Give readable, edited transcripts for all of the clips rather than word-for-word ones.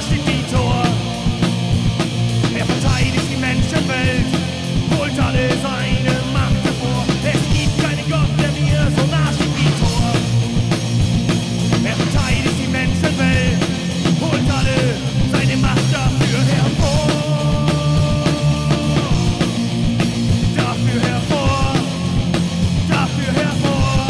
steht wie Thor. Er verteidigt die Menschenwelt, holt alle seine Macht hervor. Es gibt keinen Gott, der mir so nah steht wie Thor. Er verteidigt die Menschenwelt, holt alle seine Macht dafür hervor. Dafür hervor, dafür hervor.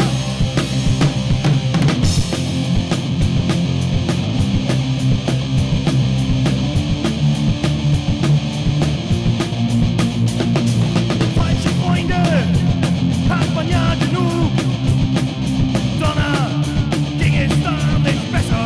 Falsche Freunde hat man ja genug. Donner ging es da nicht besser.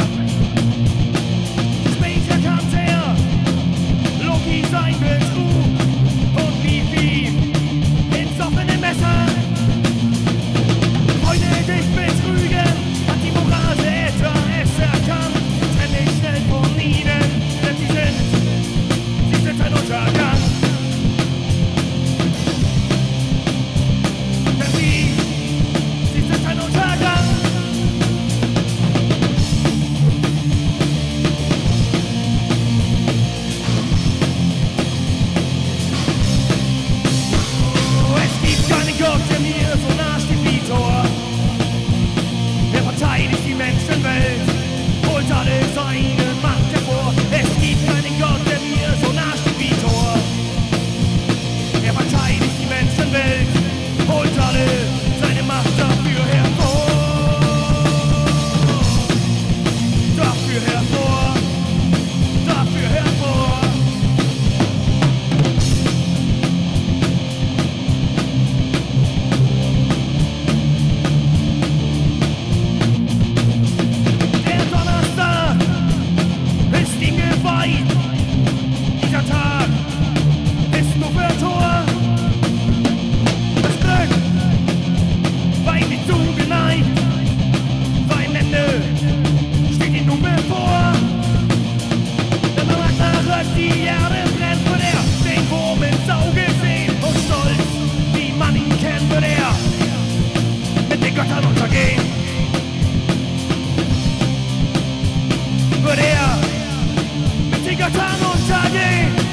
Später kam's her, Loki sein Betrug und lief ihm ins offene Messer. Freunde dich betrügen, hat die Moral der Äther es erkannt. Trenn dich schnell von ihnen, denn sie sind ein Untergang. Denn sie sind ein Untergang. Oh, es gibt keinen Gott, der mir so nah steht wie Thor. Er verteidigt die Menschenwelt, holt alle seine Macht hervor. Es gibt keinen Gott, der mir so nah steht wie Thor. Er verteidigt die Menschenwelt, holt alle seine Macht dafür hervor. Dafür hervor, dafür hervor. Der Donnerstag ist ihm geweiht. Dieser Tag ist nur für Thor. Das Glück war ihm nicht zugeneigt. Sein Ende steht ihm nun bevor. Denn man macht nach, als die Erde brennt, wird er den Wurm ins Auge sehen. Und stolz, wie man ihn kennt, wird er mit den Göttern untergehen. Wird er mit den Göttern untergehen.